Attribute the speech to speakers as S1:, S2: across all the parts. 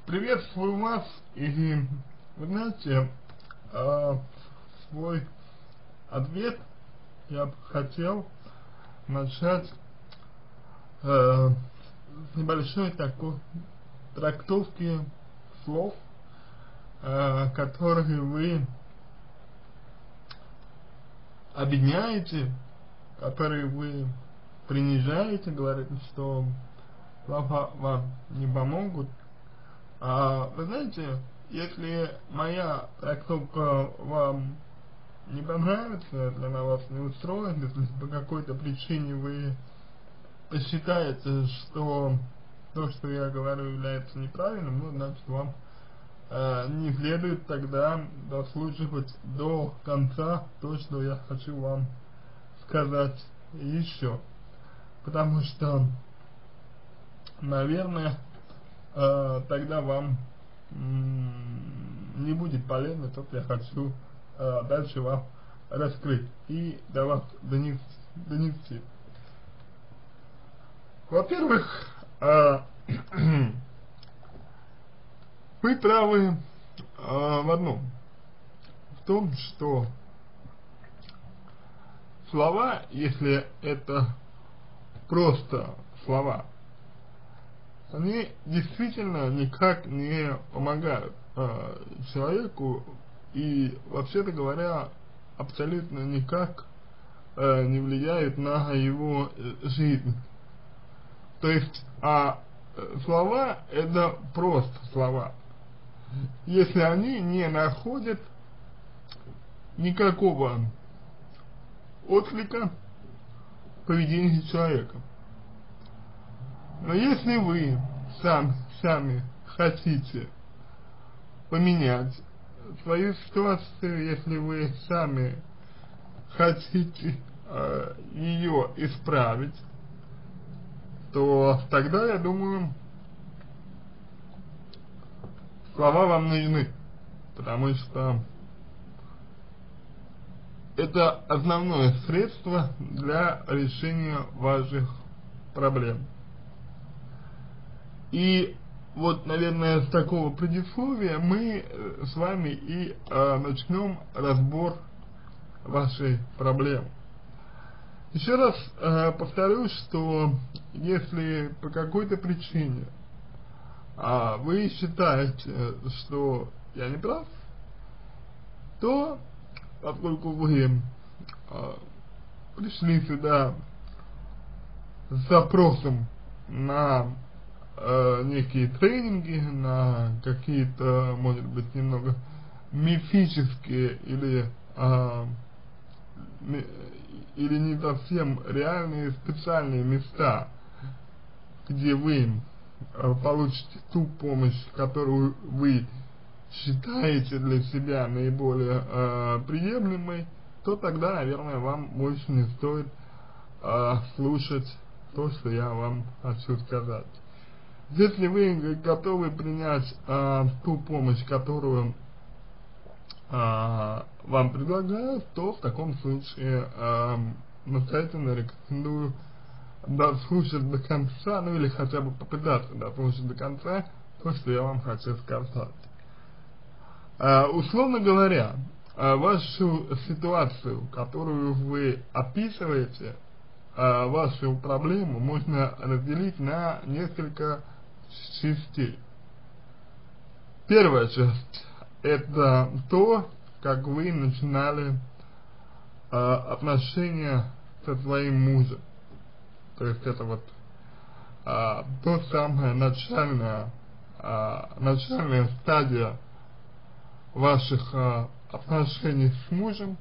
S1: Приветствую вас, и вы знаете, свой ответ я бы хотел начать с небольшой такой трактовки слов, которые вы объединяете, которые вы принижаете, говорите, что слова вам не помогут. Вы знаете, если моя трактовка вам не понравится, если она вас не устроит, если по какой-то причине вы посчитаете, что то, что я говорю, является неправильным, ну, значит, вам не следует тогда дослушивать до конца то, что я хочу вам сказать еще. Потому что, наверное, тогда вам не будет полезно то, что я хочу дальше вам раскрыть и до вас донести. Во-первых, вы правы в одном, в том, что слова, если это просто слова, они действительно никак не помогают человеку и, вообще-то говоря, абсолютно никак не влияют на его жизнь. То есть, слова это просто слова, если они не находят никакого отклика в поведении человека. Но если вы сами хотите поменять свою ситуацию, если вы сами хотите ее исправить, то тогда, я думаю, слова вам нужны, потому что это основное средство для решения ваших проблем. И вот, наверное, с такого предисловия мы с вами и начнем разбор вашей проблемы. Еще раз повторюсь, что если по какой-то причине вы считаете, что я не прав, то, поскольку вы пришли сюда с запросом на некие тренинги, на какие-то, может быть, немного мифические или не совсем реальные специальные места, где вы получите ту помощь, которую вы считаете для себя наиболее приемлемой, то тогда, наверное, вам больше не стоит слушать то, что я вам хочу сказать. Если вы готовы принять ту помощь, которую вам предлагают, то в таком случае настоятельно рекомендую дослушать до конца, ну или хотя бы попытаться дослушать до конца то, что я вам хочу сказать. Условно говоря, вашу ситуацию, которую вы описываете, вашу проблему можно разделить на несколько частей. Первая часть — это то, как вы начинали отношения со своим мужем. То есть это вот то самое начальная стадия ваших отношений с мужем,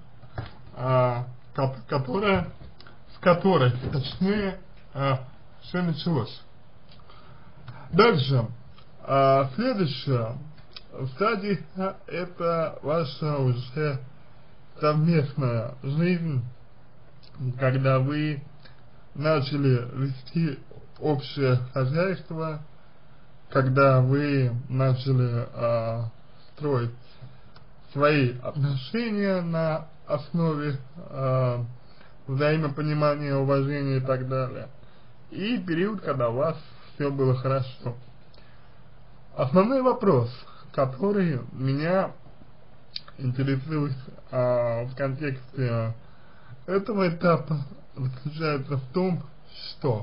S1: с которой, точнее, все началось. Дальше, следующая стадия — это ваша уже совместная жизнь, когда вы начали вести общее хозяйство, когда вы начали строить свои отношения на основе взаимопонимания, уважения и так далее. И период, когда у вас все было хорошо. Основной вопрос, который меня интересует в контексте этого этапа, заключается в том, что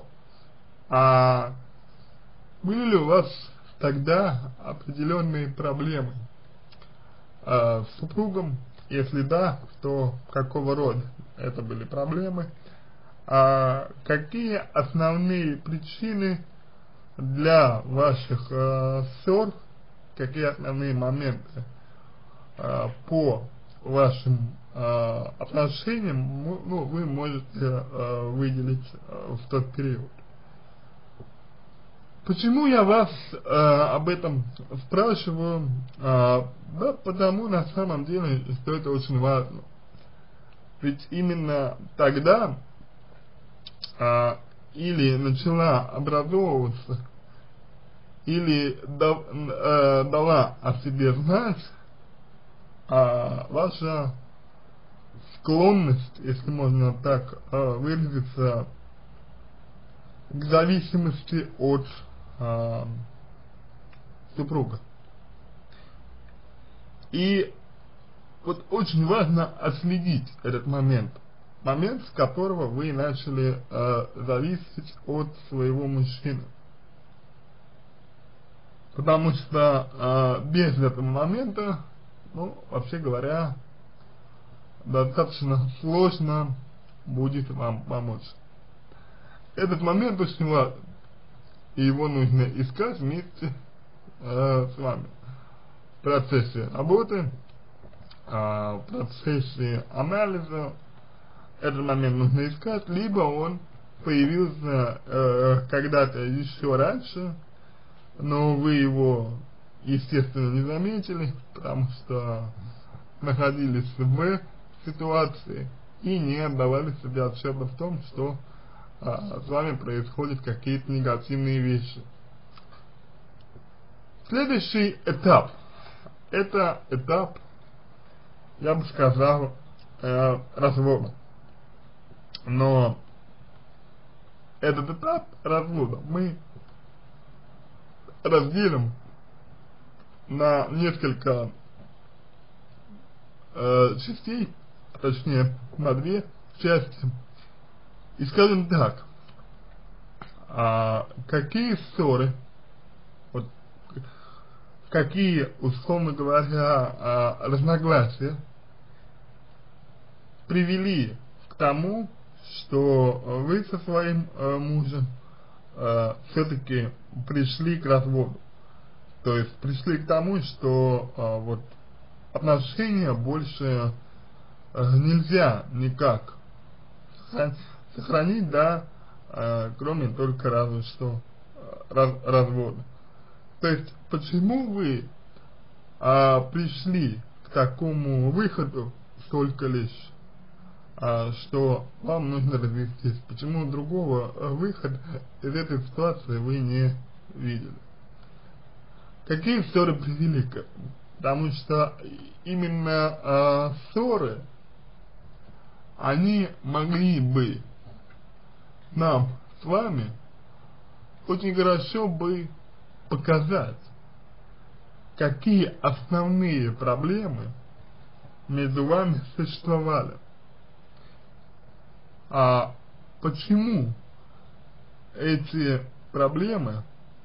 S1: были ли у вас тогда определенные проблемы с супругом? Если да, то какого рода это были проблемы? Какие основные причины для ваших ссор, какие основные моменты по вашим отношениям вы можете выделить в тот период? Почему я вас об этом спрашиваю? Да, потому на самом деле, что это очень важно. Ведь именно тогда или начала образовываться, или дала о себе знать ваша склонность, если можно так выразиться, к зависимости от супруга. И вот очень важно отследить этот момент, с которого вы начали зависеть от своего мужчины. Потому что без этого момента, вообще говоря, достаточно сложно будет вам помочь. Этот момент очень важен, и его нужно искать вместе с вами в процессе работы, в процессе анализа. Этот момент нужно искать, либо он появился когда-то еще раньше, но вы его, естественно, не заметили, потому что находились в ситуации и не отдавали себе отчета в том, что с вами происходят какие-то негативные вещи. Следующий этап, это этап, я бы сказал, развода. Но этот этап развода мы разделим на несколько частей, точнее на две части. И скажем так, какие ссоры, вот, какие, условно говоря, разногласия привели к тому, что вы со своим мужем все-таки пришли к разводу. То есть пришли к тому, что вот отношения больше нельзя никак сохранить, да, кроме только разве что развода. То есть почему вы пришли к такому выходу только лишь, что вам нужно развестись? Почему другого выхода из этой ситуации вы не видели? Какие ссоры привели к этому? Потому что именно ссоры, они могли бы нам с вами очень хорошо бы показать, какие основные проблемы между вами существовали. Почему эти проблемы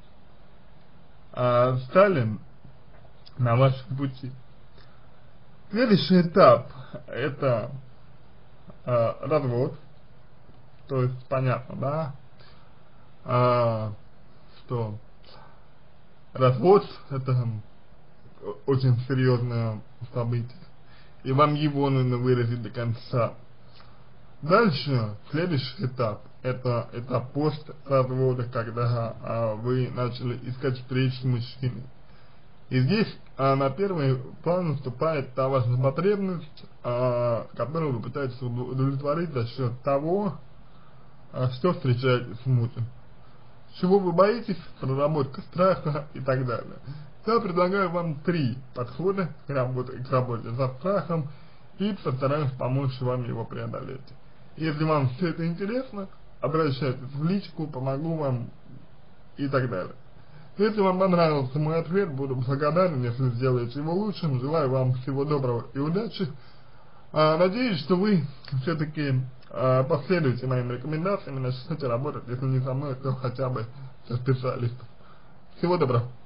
S1: стали на вашем пути. Следующий этап — это развод. То есть понятно, да, что развод — это очень серьезное событие, и вам его нужно выразить до конца. Дальше, следующий этап — это этап после развода, когда вы начали искать встречи с мужчиной. И здесь на первый план выступает та ваша потребность, которую вы пытаетесь удовлетворить за счет того, что встречаетесь с мужем. Чего вы боитесь, проработка страха и так далее. Я предлагаю вам 3 подхода к работе со страхом и постараюсь помочь вам его преодолеть. Если вам все это интересно, обращайтесь в личку, помогу вам и так далее. Если вам понравился мой ответ, буду благодарен, если сделаете его лучшим. Желаю вам всего доброго и удачи. Надеюсь, что вы все-таки последуете моим рекомендациям и начнете работать, если не со мной, то хотя бы со специалистом. Всего доброго.